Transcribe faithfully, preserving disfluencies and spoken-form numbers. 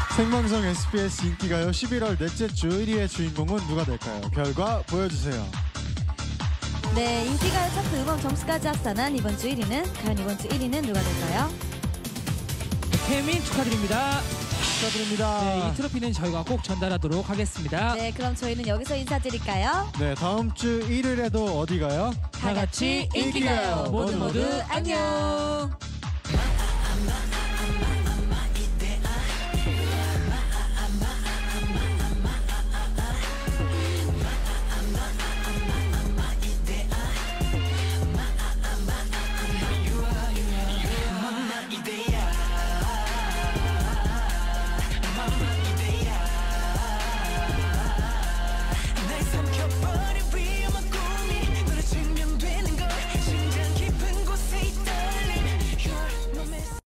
생방송 에스비에스 인기가요 십일월 넷째 주 일 위의 주인공은 누가 될까요? 결과 보여주세요. 네, 인기가요 차트 음원 점수까지 합산한 이번 주 일 위는 과연 이번 주 일 위는 누가 될까요? 태민 축하드립니다. 축하드립니다. 네, 이 트로피는 저희가 꼭 전달하도록 하겠습니다. 네, 그럼 저희는 여기서 인사드릴까요? 네, 다음 주 일 일에도 어디 가요? 다 같이 인기가요. 모두 모두 안녕.